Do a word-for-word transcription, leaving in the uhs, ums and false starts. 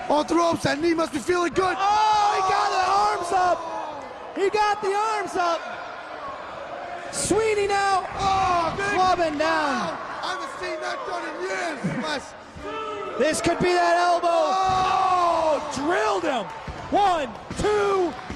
On the ropes, that knee must be feeling good. Oh, he got the arms up. He got the arms up. Sweeney now. Oh, big clubbing down. I haven't seen that done in years. Wes. This could be that elbow. Oh, Drilled him. One, two,